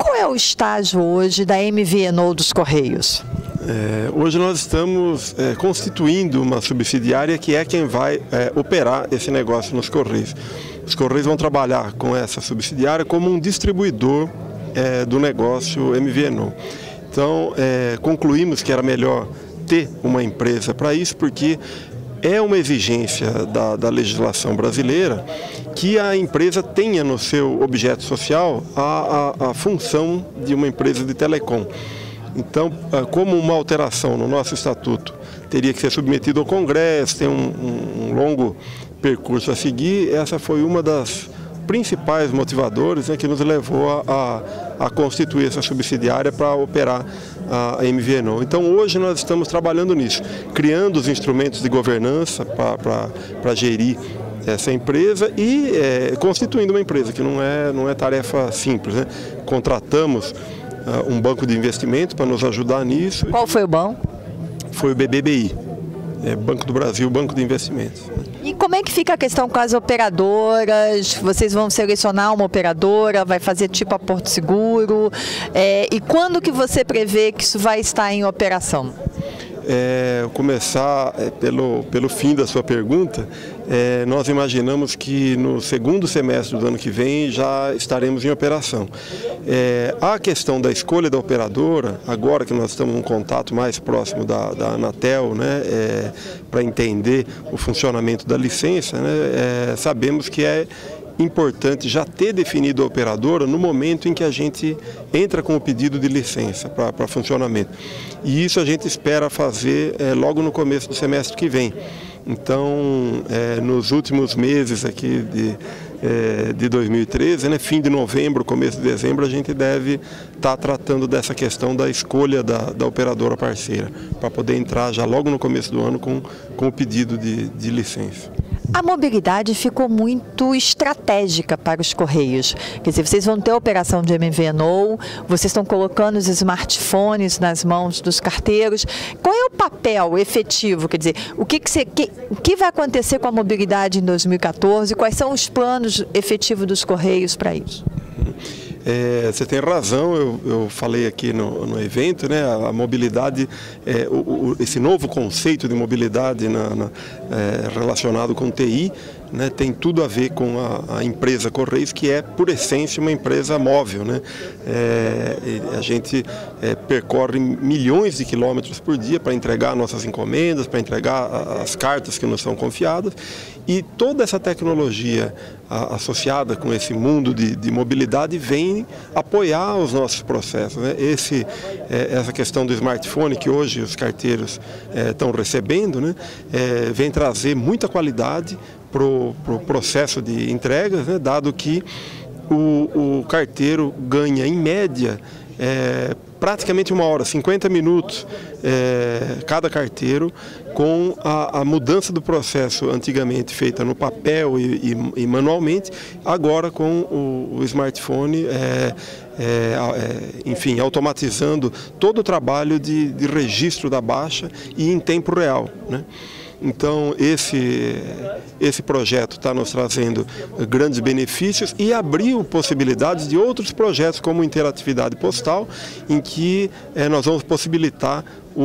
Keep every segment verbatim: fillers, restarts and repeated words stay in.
Qual é o estágio hoje da M V N O dos Correios? É, hoje nós estamos é, constituindo uma subsidiária que é quem vai é, operar esse negócio nos Correios. Os Correios vão trabalhar com essa subsidiária como um distribuidor é, do negócio M V N O. Então, é, concluímos que era melhor ter uma empresa para isso, porque é uma exigência da, da legislação brasileira que a empresa tenha no seu objeto social a, a, a função de uma empresa de telecom. Então, como uma alteração no nosso estatuto teria que ser submetido ao Congresso, tem um, um, um longo percurso a seguir, essa foi uma das principais motivadores, né, que nos levou a, a, a constituir essa subsidiária para operar a M V N O. Então hoje nós estamos trabalhando nisso, criando os instrumentos de governança para gerir essa empresa e é, constituindo uma empresa, que não é, não é tarefa simples, né? Contratamos uh, um banco de investimento para nos ajudar nisso. Qual foi o banco? Foi o B B B I, é, Banco do Brasil, Banco de Investimentos. E como é que fica a questão com as operadoras? Vocês vão selecionar uma operadora, vai fazer tipo a Porto Seguro? É, e quando que você prevê que isso vai estar em operação? É, começar é, pelo, pelo fim da sua pergunta, é, nós imaginamos que no segundo semestre do ano que vem já estaremos em operação. É, a questão da escolha da operadora, agora que nós estamos em um contato mais próximo da, da Anatel, né, é, para entender o funcionamento da licença, né, é, sabemos que é importante já ter definido a operadora no momento em que a gente entra com o pedido de licença para funcionamento. E isso a gente espera fazer é, logo no começo do semestre que vem. Então, é, nos últimos meses aqui de, é, de dois mil e treze, né, fim de novembro, começo de dezembro, a gente deve estar tá tratando dessa questão da escolha da, da operadora parceira, para poder entrar já logo no começo do ano com, com o pedido de, de licença. A mobilidade ficou muito estratégica para os Correios. Quer dizer, vocês vão ter a operação de M V N O, vocês estão colocando os smartphones nas mãos dos carteiros. Qual é o papel efetivo? Quer dizer, o que, que, você, que, o que vai acontecer com a mobilidade em dois mil e quatorze? Quais são os planos efetivos dos Correios para isso? É, você tem razão, eu, eu falei aqui no, no evento, né, a, a mobilidade, é, o, o, esse novo conceito de mobilidade na, na, é, relacionado com T I, né, tem tudo a ver com a, a empresa Correios, que é, por essência, uma empresa móvel, né? É, a gente é, percorre milhões de quilômetros por dia para entregar nossas encomendas, para entregar as cartas que nos são confiadas, e toda essa tecnologia a, associada com esse mundo de, de mobilidade vem apoiar os nossos processos, né? Esse, é, essa questão do smartphone que hoje os carteiros é, estão recebendo, né, é, vem trazer muita qualidade para o pro processo de entregas, né, dado que o, o carteiro ganha, em média, é, praticamente uma hora, cinquenta minutos, é, cada carteiro, com a, a mudança do processo antigamente feita no papel e, e, e manualmente, agora com o, o smartphone, é, é, é, enfim, automatizando todo o trabalho de, de registro da baixa e em tempo real, né? Então, esse, esse projeto está nos trazendo grandes benefícios e abriu possibilidades de outros projetos, como interatividade postal, em que é, nós vamos possibilitar o,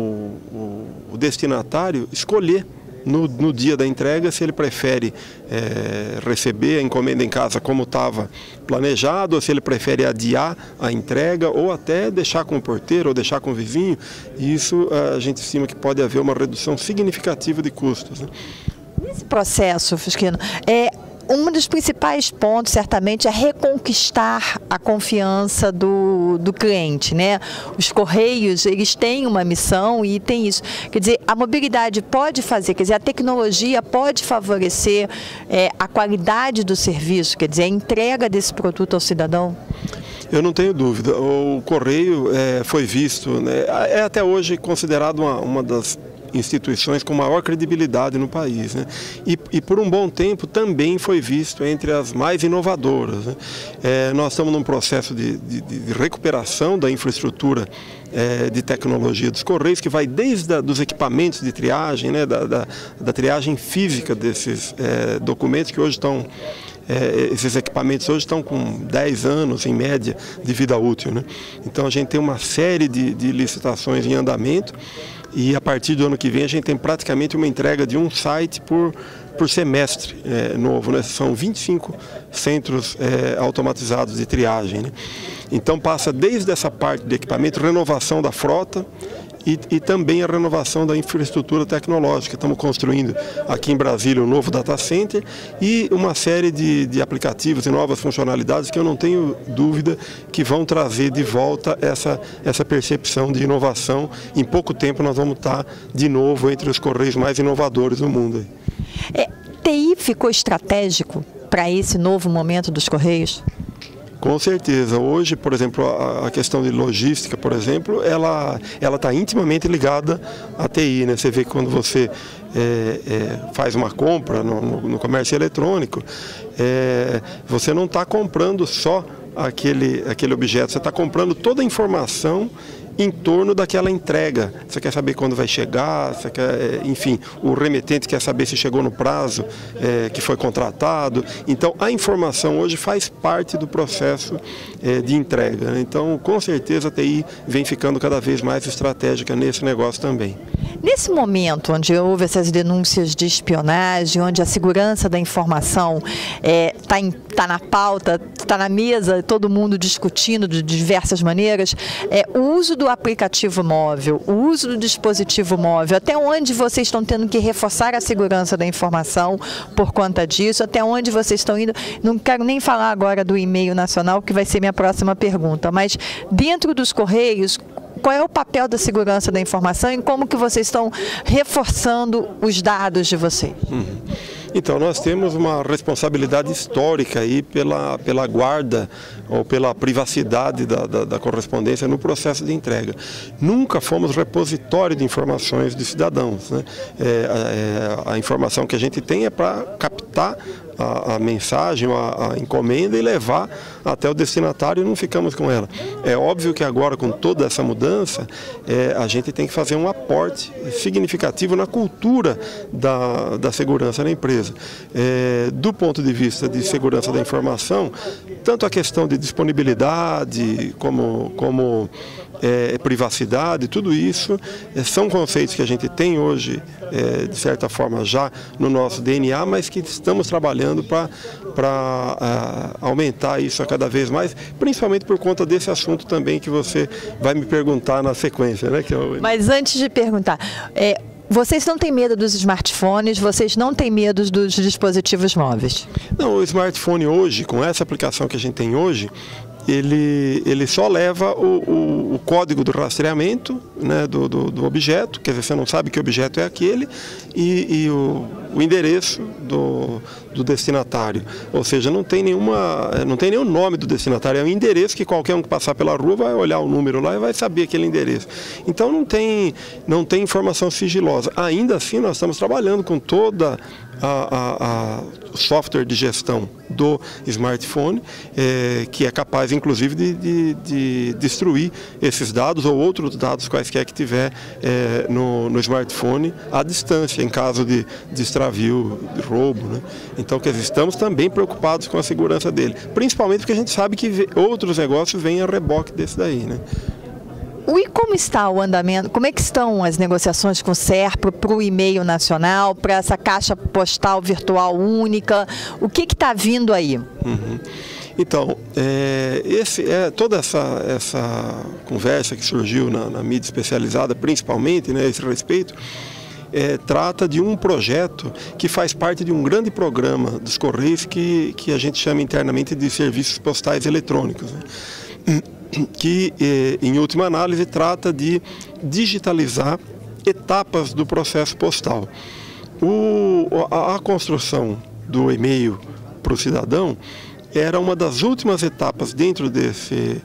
o, o destinatário escolher No, no dia da entrega, se ele prefere é, receber a encomenda em casa como estava planejado, ou se ele prefere adiar a entrega, ou até deixar com o porteiro, ou deixar com o vizinho. E isso a gente estima que pode haver uma redução significativa de custos, né? Nesse processo, Fusquino, é... um dos principais pontos, certamente, é reconquistar a confiança do, do cliente, né? Os Correios, eles têm uma missão e tem isso. Quer dizer, a mobilidade pode fazer, quer dizer, a tecnologia pode favorecer é, a qualidade do serviço, quer dizer, a entrega desse produto ao cidadão? Eu não tenho dúvida. O Correio é, foi visto, né, é até hoje considerado uma, uma das instituições com maior credibilidade no país, né? E, e por um bom tempo também foi visto entre as mais inovadoras, né? É, nós estamos num processo de, de, de recuperação da infraestrutura é, de tecnologia dos Correios, que vai desde a, dos equipamentos de triagem, né, da, da, da triagem física desses é, documentos que hoje estão é, esses equipamentos hoje estão com dez anos, em média, de vida útil, né? Então a gente tem uma série de, de licitações em andamento e a partir do ano que vem a gente tem praticamente uma entrega de um site por, por semestre é, novo, né? São vinte e cinco centros é, automatizados de triagem, né? Então passa desde essa parte de equipamento, renovação da frota, E, e também a renovação da infraestrutura tecnológica. Estamos construindo aqui em Brasília um novo data center e uma série de, de aplicativos e novas funcionalidades que eu não tenho dúvida que vão trazer de volta essa, essa percepção de inovação. Em pouco tempo nós vamos estar de novo entre os correios mais inovadores do mundo. É, T I ficou estratégico para esse novo momento dos correios? Com certeza. Hoje, por exemplo, a questão de logística, por exemplo, ela ela está intimamente ligada à T I, né? Você vê que quando você é, é, faz uma compra no, no, no comércio eletrônico, é, você não está comprando só aquele, aquele objeto, você está comprando toda a informação em torno daquela entrega. Você quer saber quando vai chegar, você quer, enfim, o remetente quer saber se chegou no prazo é, que foi contratado. Então, a informação hoje faz parte do processo é, de entrega, né? Então, com certeza, a T I vem ficando cada vez mais estratégica nesse negócio também. Nesse momento onde houve essas denúncias de espionagem, onde a segurança da informação está é, tá na pauta, está na mesa, todo mundo discutindo de diversas maneiras, é, o uso do aplicativo móvel, o uso do dispositivo móvel, até onde vocês estão tendo que reforçar a segurança da informação por conta disso, até onde vocês estão indo, não quero nem falar agora do e-mail nacional, que vai ser minha próxima pergunta, mas dentro dos Correios, qual é o papel da segurança da informação e como que vocês estão reforçando os dados de vocês? Uhum. Então, nós temos uma responsabilidade histórica aí pela, pela guarda ou pela privacidade da, da, da correspondência no processo de entrega. Nunca fomos repositório de informações de cidadãos, né? É, é, a informação que a gente tem é para captar a, a mensagem, a, a encomenda e levar até o destinatário e não ficamos com ela. É óbvio que agora, com toda essa mudança, é, a gente tem que fazer um aporte significativo na cultura da, da segurança na empresa. É, do ponto de vista de segurança da informação, tanto a questão de disponibilidade como, como é, privacidade, tudo isso é, são conceitos que a gente tem hoje, é, de certa forma, já no nosso D N A, mas que estamos trabalhando para para aumentar isso a cada vez mais, principalmente por conta desse assunto também que você vai me perguntar na sequência, né? Que eu... Mas antes de perguntar, é, vocês não têm medo dos smartphones, vocês não têm medo dos dispositivos móveis? Não, o smartphone hoje, com essa aplicação que a gente tem hoje, ele, ele só leva o, o, o código do rastreamento, né, do, do, do objeto, quer dizer, você não sabe que objeto é aquele, e, e o, o endereço do, do destinatário. Ou seja, não tem, nenhuma, não tem nenhum nome do destinatário, é um endereço que qualquer um que passar pela rua vai olhar o número lá e vai saber aquele endereço. Então não tem, não tem informação sigilosa. Ainda assim, nós estamos trabalhando com toda a, a, a software de gestão do smartphone, é, que é capaz, inclusive, de, de, de destruir esses dados ou outros dados quaisquer que tiver é, no, no smartphone à distância, em caso de, de extravio, de roubo, né? Então, quer dizer, estamos também preocupados com a segurança dele, principalmente porque a gente sabe que outros negócios vêm a reboque desse daí, né? E como está o andamento, como é que estão as negociações com o SERPRO para o e-mail nacional, para essa caixa postal virtual única? O que está vindo aí? Uhum. Então, é, esse, é, toda essa, essa conversa que surgiu na, na mídia especializada, principalmente, né, a esse respeito, É, trata de um projeto que faz parte de um grande programa dos Correios que, que a gente chama internamente de serviços postais eletrônicos, né? Que, em última análise, trata de digitalizar etapas do processo postal. O, a, a construção do e-mail para o cidadão era uma das últimas etapas dentro desse,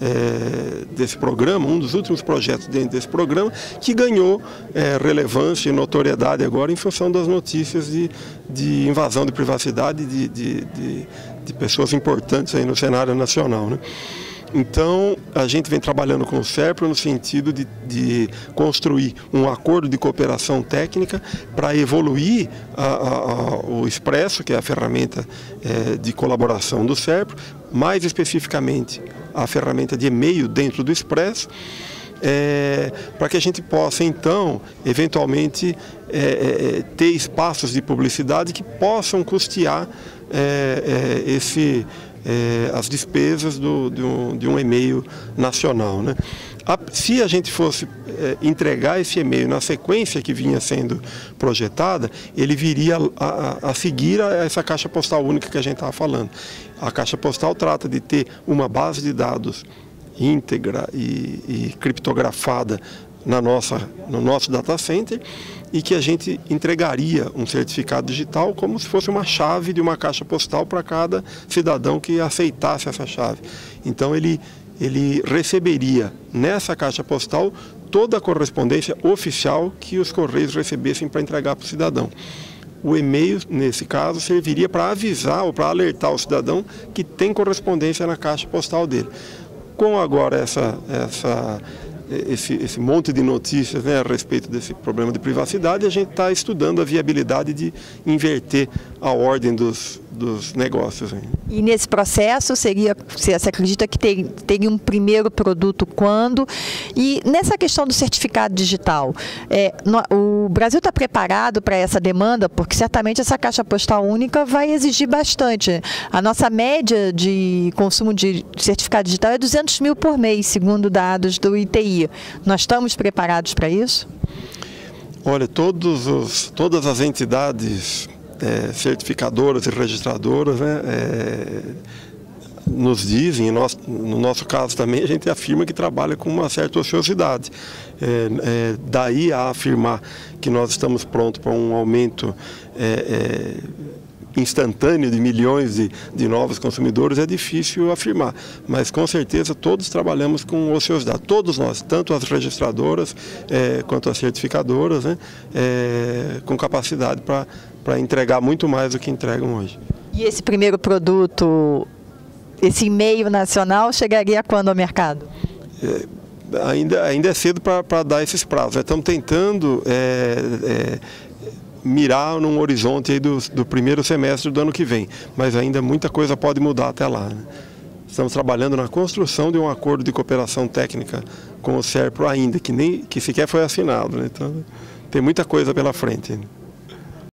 é, desse programa, um dos últimos projetos dentro desse programa, que ganhou é, relevância e notoriedade agora em função das notícias de, de invasão de privacidade de, de, de, de pessoas importantes aí no cenário nacional, né? Então, a gente vem trabalhando com o SERPRO no sentido de, de construir um acordo de cooperação técnica para evoluir a, a, a, o Expresso, que é a ferramenta é, de colaboração do SERPRO, mais especificamente a ferramenta de e-mail dentro do Expresso, é, para que a gente possa, então, eventualmente, é, é, ter espaços de publicidade que possam custear é, é, esse... É, as despesas do, de, um, de um e-mail nacional, né? A, se a gente fosse é, entregar esse e-mail na sequência que vinha sendo projetada, ele viria a, a, a seguir a essa caixa postal única que a gente estava falando. A caixa postal trata de ter uma base de dados íntegra e, e criptografada na nossa, no nosso data center, e que a gente entregaria um certificado digital como se fosse uma chave de uma caixa postal para cada cidadão que aceitasse essa chave. Então ele, ele receberia nessa caixa postal toda a correspondência oficial que os Correios recebessem para entregar para o cidadão. O e-mail, nesse caso, serviria para avisar ou para alertar o cidadão que tem correspondência na caixa postal dele. Com agora essa... essa Esse, esse monte de notícias, né, a respeito desse problema de privacidade, a gente está estudando a viabilidade de inverter a ordem dos, dos negócios. Hein. E nesse processo, seria, você acredita que ter, teria um primeiro produto quando? E nessa questão do certificado digital, é, no, o Brasil está preparado para essa demanda? Porque certamente essa caixa postal única vai exigir bastante. A nossa média de consumo de certificado digital é duzentos mil por mês, segundo dados do I T I. Nós estamos preparados para isso? Olha, todos os, todas as entidades é, certificadoras e registradoras, né, é, nos dizem, nós, no nosso caso também, a gente afirma que trabalha com uma certa ociosidade. É, é, daí a afirmar que nós estamos prontos para um aumento é, é, instantâneo de milhões de, de novos consumidores é difícil afirmar, mas com certeza todos trabalhamos com ociosidade, todos nós, tanto as registradoras é, quanto as certificadoras, né, é, com capacidade para para entregar muito mais do que entregam hoje. E esse primeiro produto, esse e-mail nacional, chegaria quando ao mercado? É, ainda, ainda é cedo para dar esses prazos, né? Estamos tentando é, é, mirar num horizonte aí do, do primeiro semestre do ano que vem, mas ainda muita coisa pode mudar até lá, né? Estamos trabalhando na construção de um acordo de cooperação técnica com o SERPRO ainda, que, nem, que sequer foi assinado, né? Então tem muita coisa pela frente.